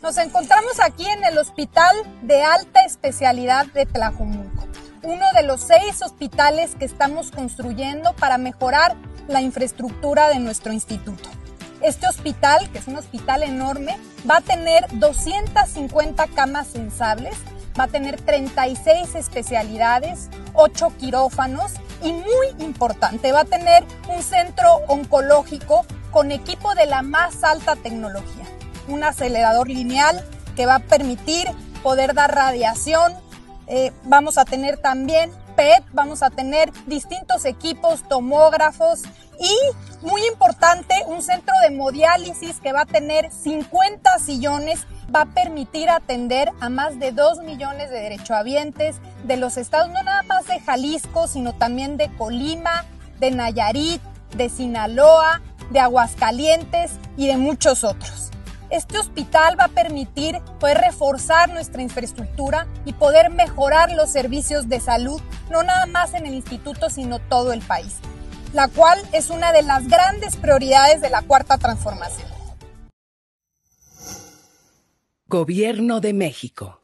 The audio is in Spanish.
Nos encontramos aquí en el Hospital de Alta Especialidad de Tlajomulco, uno de los 6 hospitales que estamos construyendo para mejorar la infraestructura de nuestro instituto. Este hospital, que es un hospital enorme, va a tener 250 camas sensibles, va a tener 36 especialidades, 8 quirófanos y, muy importante, va a tener un centro oncológico con equipo de la más alta tecnología. Un acelerador lineal que va a permitir poder dar radiación. Vamos a tener también PET, vamos a tener distintos equipos, tomógrafos y, muy importante, un centro de hemodiálisis que va a tener 50 sillones, va a permitir atender a más de 2 millones de derechohabientes de los estados, no nada más de Jalisco, sino también de Colima, de Nayarit, de Sinaloa, de Aguascalientes y de muchos otros. Este hospital va a permitir poder reforzar nuestra infraestructura y poder mejorar los servicios de salud, no nada más en el instituto, sino todo el país, la cual es una de las grandes prioridades de la Cuarta Transformación. Gobierno de México.